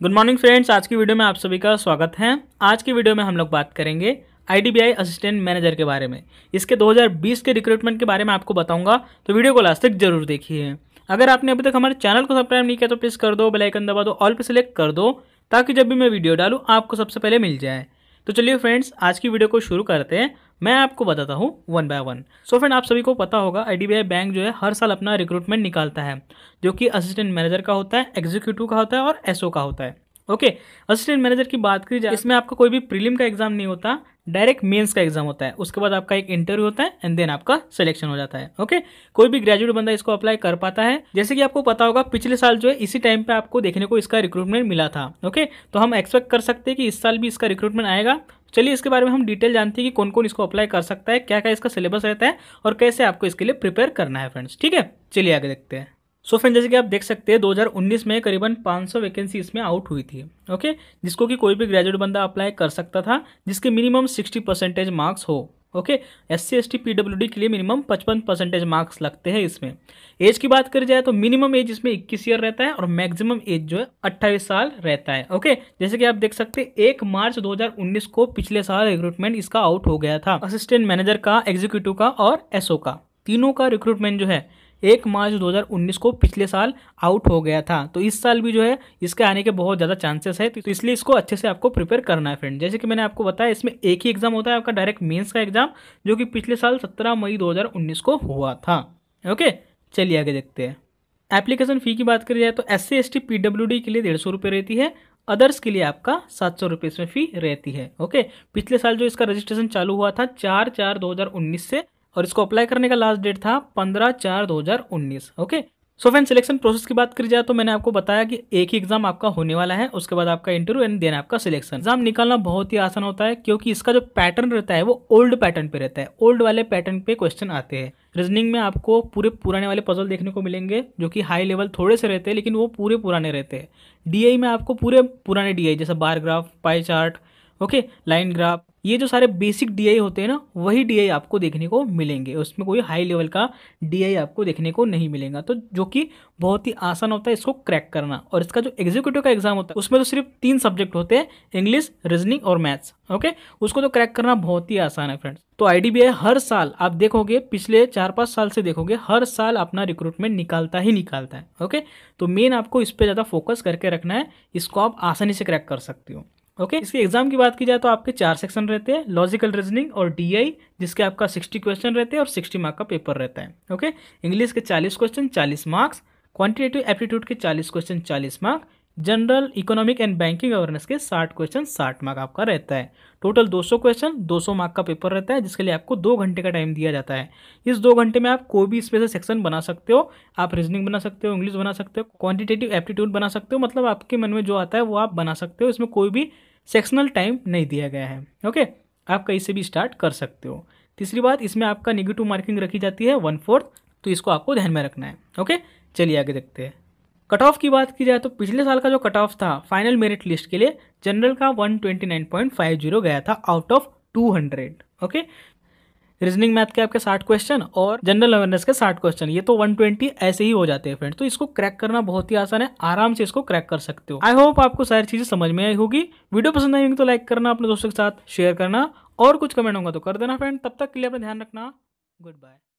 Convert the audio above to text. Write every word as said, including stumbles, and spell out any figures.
Good morning friends, आज की video में आप सभी का स्वागत है। आज की वीडियो में हम लोग बात करेंगे आईडीबीआई असिस्टेंट मैनेजर के बारे में। इसके दो हज़ार बीस के रिक्रूटमेंट के बारे में आपको बताऊंगा, तो वीडियो को लास्ट तक जरूर देखिए। अगर आपने अभी तक हमारे चैनल को सब्सक्राइब नहीं किया तो प्लीज़ कर दो, बेल आइकन दबा दो, ऑल पे सिलेक्ट कर दो, ताकि जब भी मैं वीडियो डालूँ आपको सबसे पहले मिल जाए। तो चलिए फ्रेंड्स, आज की वीडियो को शुरू करते हैं। मैं आपको बताता हूँ one by one. So friend, आप सभी को पता होगा आईडीबीआई बैंक जो है हर साल अपना रिक्रूटमेंट निकालता है, जो कि असिस्टेंट मैनेजर का होता है, एग्जीक्यूटिव का होता है और एसओ का होता है। ओके okay, असिस्टेंट मैनेजर की बात करी जाए, इसमें आपका कोई भी प्रीलिम का एग्जाम नहीं होता, डायरेक्ट मेंस का एग्जाम होता है। उसके बाद आपका एक इंटरव्यू होता है एंड देन आपका सिलेक्शन हो जाता है। Okay okay? कोई भी ग्रेजुएट बंदा इसको अप्लाई कर पाता है। जैसे कि आपको पता होगा पिछले साल जो है इसी टाइम पे आपको देखने को इसका रिक्रूटमेंट मिला था। Okay okay? तो हम एक्सपेक्ट कर सकते हैं कि इस साल भी इसका रिक्रूटमेंट आएगा। चलिए इसके बारे में हम डिटेल जानते हैं कि कौन कौन इसको अप्लाई कर सकता है, क्या क्या इसका सिलेबस रहता है और कैसे आपको इसके लिए प्रिपेयर करना है फ्रेंड्स। ठीक है, चलिए आगे देखते हैं। सो फ्रेंड, जैसे कि आप देख सकते हैं दो हज़ार उन्नीस में करीबन पाँच सौ वैकेंसी इसमें आउट हुई थी। ओके, जिसको कि कोई भी ग्रेजुएट बंदा अप्लाई कर सकता था, जिसके मिनिमम साठ परसेंटेज मार्क्स हो। Okay, S C S T P W D के लिए मिनिमम पचपन परसेंटेज मार्क्स लगते हैं इसमें। एज की बात करी जाए तो मिनिमम एज इसमें इक्कीस ईयर रहता है और मैक्सिमम एज जो है अट्ठाईस साल रहता है। ओके, जैसे कि आप देख सकते हैं एक मार्च दो हज़ार उन्नीस को पिछले साल रिक्रूटमेंट इसका आउट हो गया था। असिस्टेंट मैनेजर का, एग्जीक्यूटिव का और एसओ का, तीनों का रिक्रूटमेंट जो है एक मार्च दो हज़ार उन्नीस को पिछले साल आउट हो गया था। तो इस साल भी जो है इसके आने के बहुत ज़्यादा चांसेस है, तो इसलिए इसको अच्छे से आपको प्रिपेयर करना है फ्रेंड। जैसे कि मैंने आपको बताया, इसमें एक ही एग्जाम होता है आपका, डायरेक्ट मेंस का एग्जाम, जो कि पिछले साल सत्रह मई दो हज़ार उन्नीस को हुआ था। ओके, चलिए आगे देखते हैं। एप्लीकेशन फ़ी की बात करी जाए तो S C S T P W D के लिए डेढ़ सौ रुपये रहती है, अदर्स के लिए आपका सात सौ रुपये इसमें फ़ी रहती है। ओके, पिछले साल जो इसका रजिस्ट्रेशन चालू हुआ था चार चार दो हज़ार उन्नीस से, और इसको अप्लाई करने का लास्ट डेट था पंद्रह चार दो हज़ार उन्नीस। Okay, so friend, selection process की बात करी जाए तो मैंने आपको बताया कि एक ही एग्जाम आपका होने वाला है, उसके बाद आपका इंटरव्यू एंड देन आपका सिलेक्शन। एग्जाम निकालना बहुत ही आसान होता है, क्योंकि इसका जो पैटर्न रहता है वो ओल्ड पैटर्न पे रहता है। ओल्ड वाले पैटर्न पे क्वेश्चन आते हैं। रीजनिंग में आपको पूरे पुराने वाले पजल देखने को मिलेंगे, जो कि हाई लेवल थोड़े से रहते हैं, लेकिन वो पूरे पुराने रहते हैं। डीआई में आपको पूरे पुराने डीआई, जैसे bar graph, pie chart, okay, line graph, ये जो सारे बेसिक डीआई होते हैं ना, वही डीआई आपको देखने को मिलेंगे। उसमें कोई हाई लेवल का डीआई आपको देखने को नहीं मिलेगा, तो जो कि बहुत ही आसान होता है इसको क्रैक करना। और इसका जो एग्जीक्यूटिव का एग्जाम होता है उसमें तो सिर्फ तीन सब्जेक्ट होते हैं, इंग्लिश, रीजनिंग और मैथ्स। ओके, उसको तो क्रैक करना बहुत ही आसान है फ्रेंड्स। तो आईडीबीआई हर साल आप देखोगे, पिछले चार पाँच साल से देखोगे, हर साल अपना रिक्रूटमेंट निकालता ही निकालता है। ओके, तो मेन आपको इस पर ज़्यादा फोकस करके रखना है, इसको आप आसानी से क्रैक कर सकते हो। Okay okay? इसके एग्जाम की बात की जाए तो आपके चार सेक्शन रहते हैं, लॉजिकल रीजनिंग और डीआई, जिसके आपका साठ क्वेश्चन रहते हैं और साठ मार्क का पेपर रहता है। Okay okay? इंग्लिश के चालीस क्वेश्चन चालीस मार्क्स, क्वांटिटेटिव एप्टीट्यूड के चालीस क्वेश्चन चालीस mark, general economic and banking awareness के साठ क्वेश्चन साठ मार्क आपका रहता है। टोटल दो सौ क्वेश्चन दो सौ मार्क का पेपर रहता है, जिसके लिए आपको दो घंटे का टाइम दिया जाता है। इस दो घंटे में आप कोई भी इसमें से सेक्शन बना सकते हो। आप रीजनिंग बना सकते हो, इंग्लिश बना सकते हो, क्वांटिटेटिव एप्टीट्यूड बना सकते हो, मतलब आपके मन में जो आता है वो आप बना सकते हो। इसमें कोई भी सेक्शनल टाइम नहीं दिया गया है। ओके, आप कहीं से भी स्टार्ट कर सकते हो। तीसरी बात, इसमें आपका नेगेटिव मार्किंग रखी जाती है वन फोर्थ, तो इसको आपको ध्यान में रखना है। ओके, चलिए आगे देखते हैं। कट ऑफ की बात की जाए तो पिछले साल का जो कट ऑफ था फाइनल मेरिट लिस्ट के लिए, जनरल का एक सौ उनतीस पॉइंट पाँच शून्य गया था आउट ऑफ दो सौ। ओके, रीजनिंग मैथ के आपके साठ क्वेश्चन और जनरल अवेयरनेस के साठ क्वेश्चन, ये तो एक सौ बीस ऐसे ही हो जाते हैं फ्रेंड। तो इसको क्रैक करना बहुत ही आसान है, आराम से इसको क्रैक कर सकते हो। आई होप आपको सारी चीजें समझ में आई होगी। वीडियो पसंद आई होगी तो लाइक करना, अपने दोस्तों के साथ शेयर करना, और कुछ कमेंट होगा तो कर देना फ्रेंड। तब तक के लिए अपना ध्यान रखना। Good bye.